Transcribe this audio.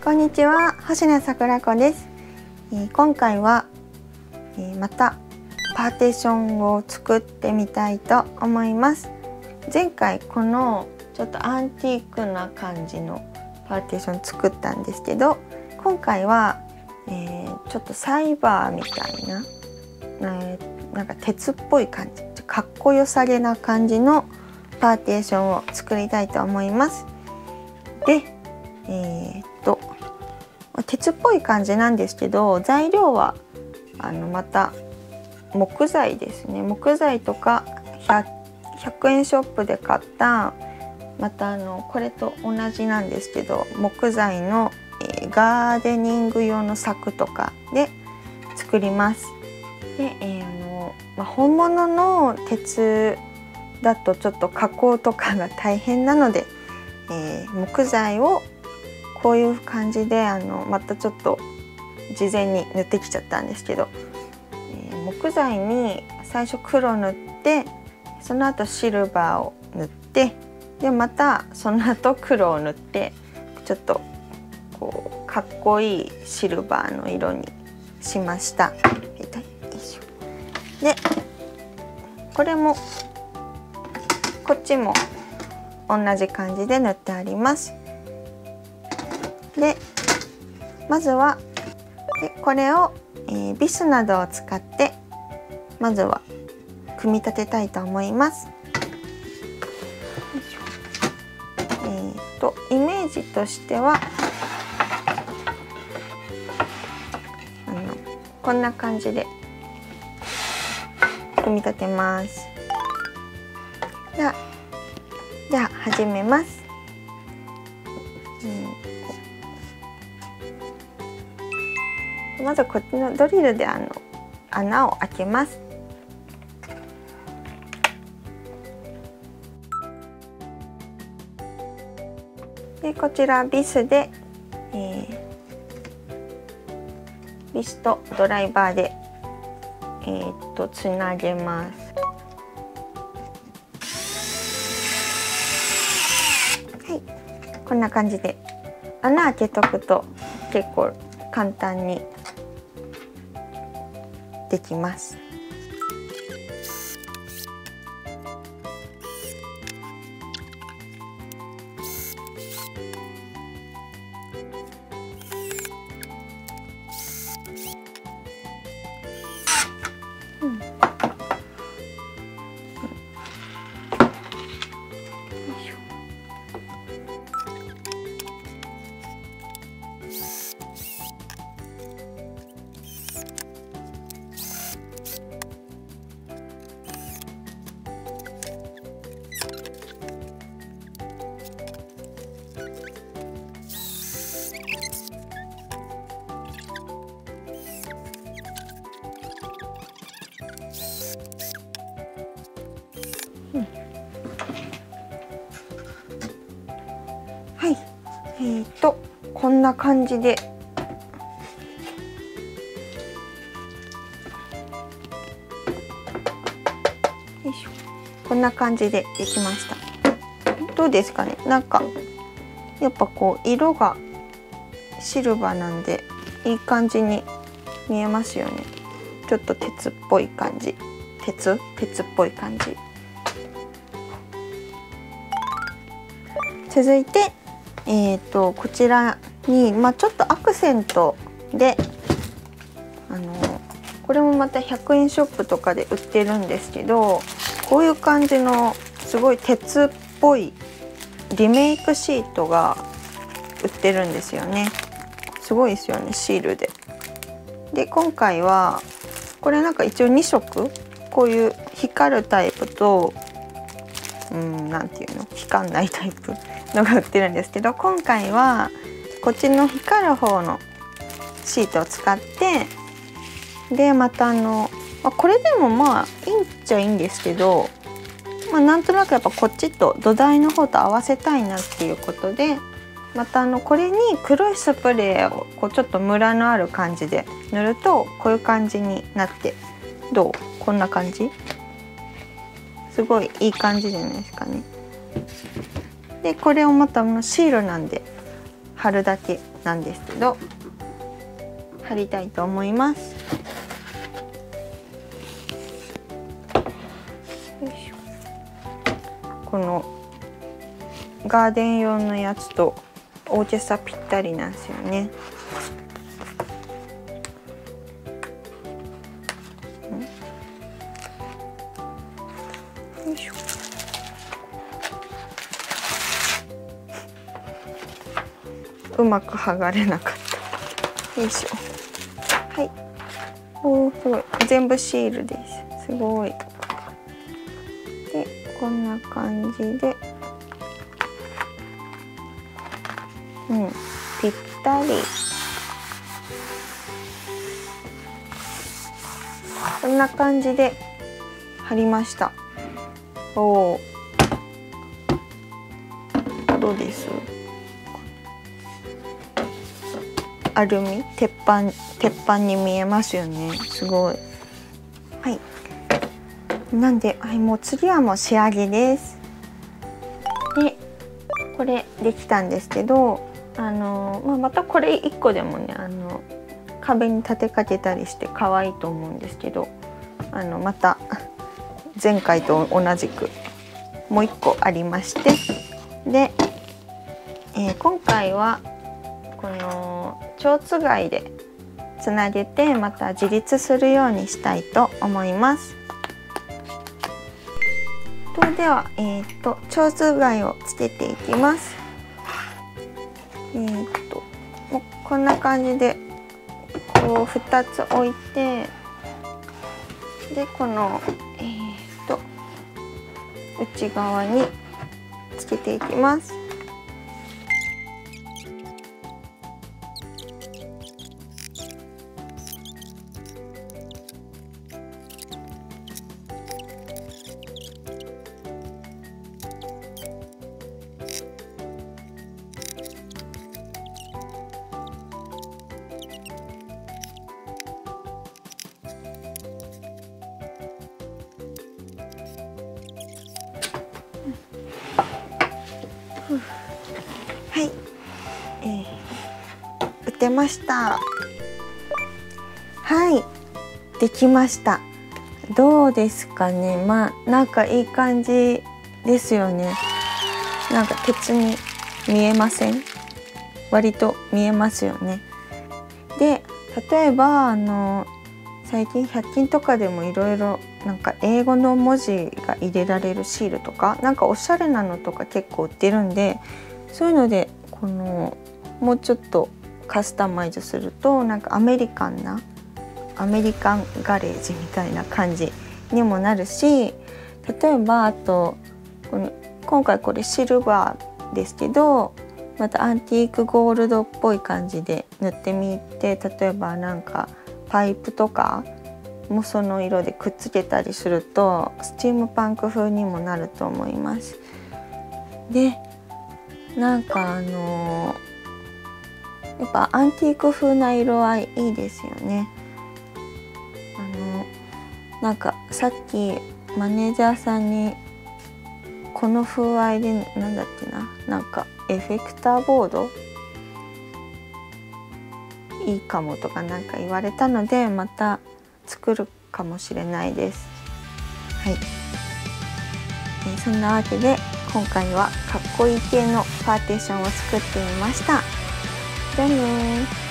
こんにちは、星名桜子です。今回は、またパーテーションを作ってみたいと思います。前回このちょっとアンティークな感じのパーテーション作ったんですけど、今回は、ちょっとサイバーみたいな、なんか鉄っぽい感じ、かっこよさげな感じのパーテーションを作りたいと思います。で、鉄っぽい感じなんですけど、材料はまた木材ですね。木材とか 100円ショップで買ったまたこれと同じなんですけど、木材の、ガーデニング用の柵とかで作ります。で、本物の鉄だとちょっと加工とかが大変なので、木材をこういう感じでまたちょっと事前に塗ってきちゃったんですけど、木材に最初黒塗って、その後シルバーを塗って、でまたその後黒を塗って、ちょっとこうかっこいいシルバーの色にしました。でこれもこっちも同じ感じで塗ってあります。でまずはこれを、ビスなどを使ってまずは組み立てたいと思います。イメージとしてはこんな感じで組み立てます。では始めます。まずこっちのドリルで穴を開けます。でこちらビスで、ビスとドライバーでつなげます。はい、こんな感じで穴開けとくと結構簡単にできます。はい、こんな感じでよいしょ、こんな感じでできました。どうですかね。なんかやっぱこう色がシルバーなんでいい感じに見えますよね。ちょっと鉄っぽい感じ、鉄っぽい感じ。続いてこちらに、ちょっとアクセントでこれもまた100円ショップとかで売ってるんですけど、こういう感じのすごい鉄っぽいリメイクシートが売ってるんですよね。すごいですよね、シールで。で今回はこれなんか一応2色、こういう光るタイプとなんていうの、光んないタイプのが売ってるんですけど、今回はこっちの光る方のシートを使って、でまたこれでもいいんちゃいいんですけど、なんとなくやっぱこっちと土台の方と合わせたいなっていうことで、またこれに黒いスプレーをこうちょっとムラのある感じで塗るとこういう感じになって、どう？こんな感じ？すごいいい感じじゃないですかね。でこれをまたシールなんで貼るだけなんですけど、貼りたいと思います。よいしょ。このガーデン用のやつと大きさぴったりなんですよね。よいしょ。うまく剥がれなかった。よいしょ。はい。おー、すごい。全部シールです。すごい。で、こんな感じで。ぴったり。こんな感じで貼りました。おー。どうです？アルミ、鉄板に見えますよね。すごい。はい。なんで、はい、もう次はもう仕上げです。で、これできたんですけど、またこれ1個でもね、壁に立てかけたりして可愛いと思うんですけど、また前回と同じくもう1個ありまして、で、今回はこの蝶つがいでつなげてまた自立するようにしたいと思います。では、蝶つがいをつけていきます。もうこんな感じでこう2つ置いて、でこの内側につけていきます。はい、打てました。はい、できました。どうですかね。なんかいい感じですよね。なんか鉄に見えません？割と見えますよね。で、例えば最近100均とかでもいろいろなんか英語の文字が入れられるシールとか、なんかおしゃれなのとか結構売ってるんで、そういうのでもうちょっとカスタマイズするとなんかアメリカンガレージみたいな感じにもなるし、例えばあと今回これシルバーですけど、またアンティークゴールドっぽい感じで塗ってみて、例えばなんかパイプとかもその色でくっつけたりするとスチームパンク風にもなると思います。で、なんかやっぱアンティーク風な色合いいいですよね。なんかさっきマネージャーさんにこの風合いでなんだっけな、なんかエフェクターボードいいかもとかなんか言われたので、また作るかもしれないです。はい。そんなわけで今回はかっこいい系のパーテーションを作ってみました。じゃあねー。